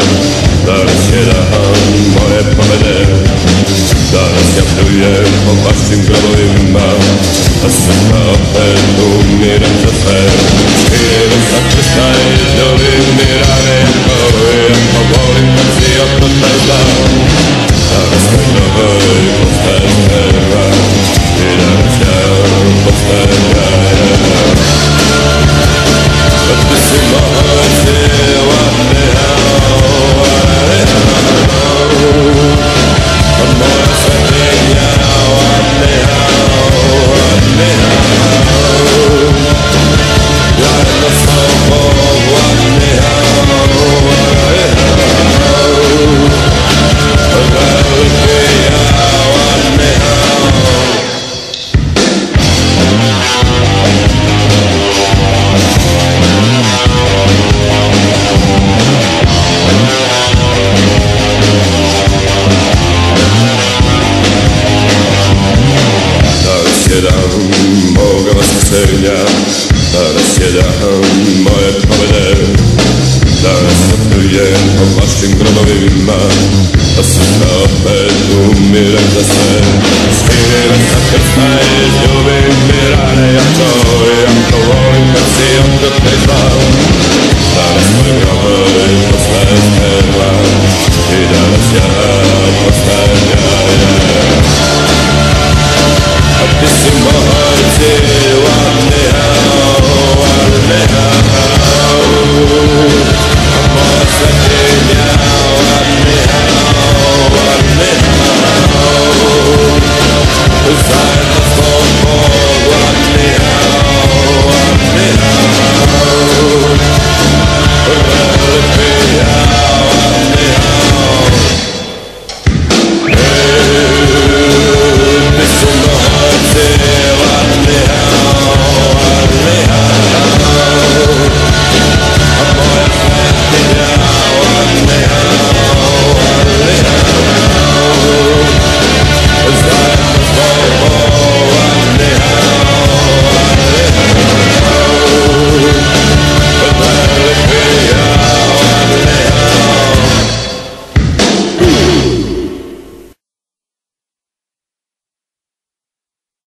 danas je dan moje pobede. Danas ja pljujem po vašim grobovima, a srca opet umiram za sve. Skrivam sa krsta i ljubim mi rane, jako volim kad si oproštaj dan. Danas moj groboj postaje smeva i danas ja postajem jaja. But this is my day, one day how, one day how. Moja svetinja, one day how, one day how. Zajedno s tobom, one day how, one day how. Veliki ja, one day how. Danas je dan moga vaskrsenja, danas je dan moje pobede. Danas ja pljujem po vašim grobovima, a srca opet umiram za sve. Skrivam sa krsta i ljubim mi rane, jako volim kad si okrutni zvan. Danas moj groboj postaje smeva